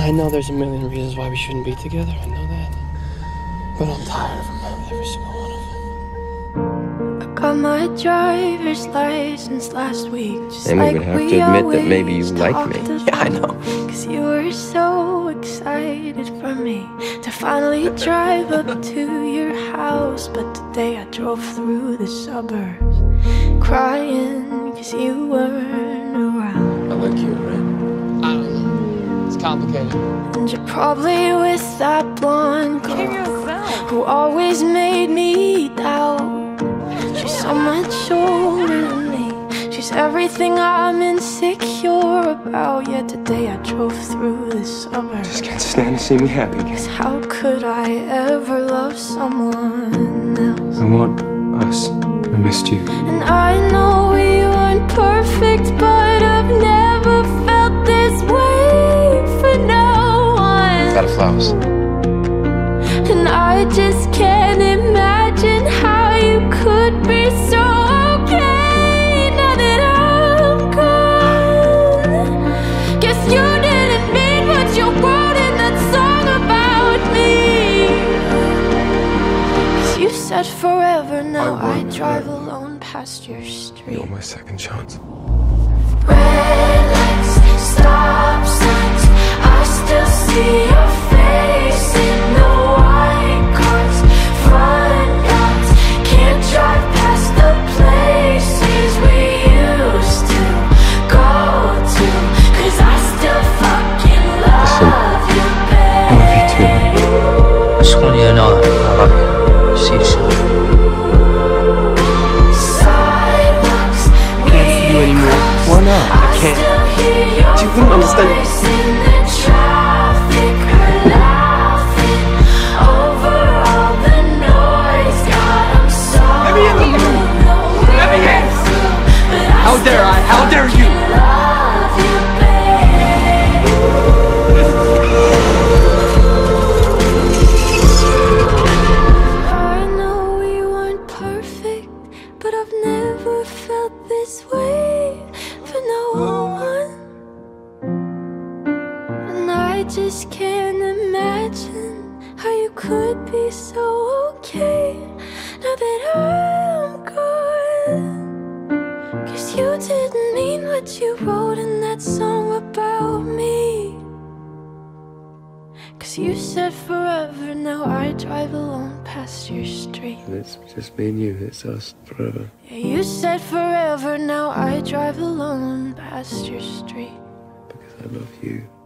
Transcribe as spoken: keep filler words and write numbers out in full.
I know there's a million reasons why we shouldn't be together, I know that. But I'm tired of them, every single one of them. I got my driver's license last week. Just And we like would have we to admit that maybe you always like me. talked Yeah, I know. about. Cause you were so excited for me to finally drive up to your house. But today I drove through the suburbs crying cause you weren't around. I like you, right? I don't know. It's complicated. And you're probably with that blonde girl who always made me doubt. She's so much older than me. She's everything I'm insecure about. Yet today I drove through the suburbs. Just can't stand to see me happy again. Cause how could I ever love someone else? I want us. I missed you. And I know we weren't perfect, but I've never felt this way for no one. Got a flowers. And I just can't imagine how you could be so okay now that I'm gone. Guess you didn't mean what you wrote in that song about me. Cause you said forever, now I, I drive forever. Alone past your street. You're my second chance. Red lights, stop signs, I still see your face in the white cars, front yards. Can't drive past the places we used to go to. Cause I still fucking love you, babe. I love you too. I just want you to know that I love you. See you soon. Sidewalks, I can't see you anymore. Why not? I can't. You wouldn't understand. How dare I? How dare you? I know we weren't perfect, but I've never felt this way for no one. And I just can't imagine how you could be so okay now that I'm gone. Cause you didn't mean what you wrote in that song about me. Cause you said forever, now I drive alone past your street. It's just me and you. It's us forever. Yeah, you said forever, now I drive alone past your street. Because I love you.